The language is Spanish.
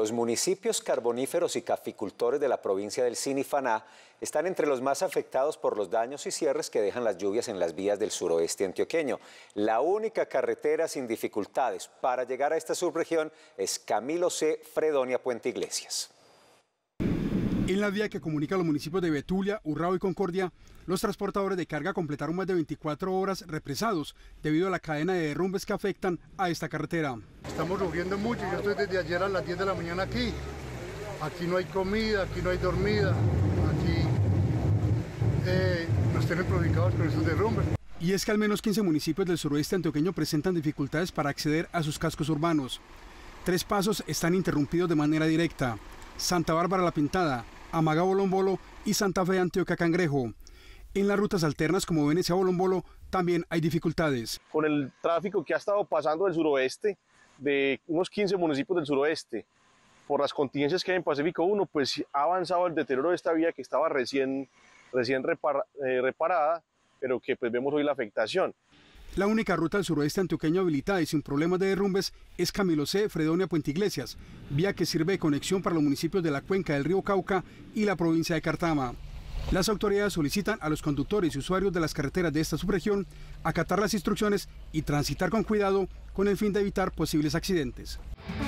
Los municipios carboníferos y caficultores de la provincia del Sinifaná están entre los más afectados por los daños y cierres que dejan las lluvias en las vías del suroeste antioqueño. La única carretera sin dificultades para llegar a esta subregión es Camilo C. Fredonia Puente Iglesias. En la vía que comunica los municipios de Betulia, Urrao y Concordia, los transportadores de carga completaron más de 24 horas represados debido a la cadena de derrumbes que afectan a esta carretera. Estamos sufriendo mucho, yo estoy desde ayer a las 10 de la mañana aquí. Aquí no hay comida, aquí no hay dormida, aquí nos tienen perjudicados con esos derrumbes. Y es que al menos 15 municipios del suroeste antioqueño presentan dificultades para acceder a sus cascos urbanos. 3 pasos están interrumpidos de manera directa: Santa Bárbara La Pintada, Amaga Bolombolo y Santa Fe Antioquia Cangrejo. En las rutas alternas como Venecia Bolombolo también hay dificultades. Con el tráfico que ha estado pasando del suroeste, de unos 15 municipios del suroeste, por las contingencias que hay en Pacífico 1, pues ha avanzado el deterioro de esta vía que estaba recién reparada, pero que pues vemos hoy la afectación. La única ruta del suroeste antioqueño habilitada y sin problemas de derrumbes es Camilo C. Fredonia Puente Iglesias, vía que sirve de conexión para los municipios de la cuenca del río Cauca y la provincia de Cartama. Las autoridades solicitan a los conductores y usuarios de las carreteras de esta subregión acatar las instrucciones y transitar con cuidado con el fin de evitar posibles accidentes.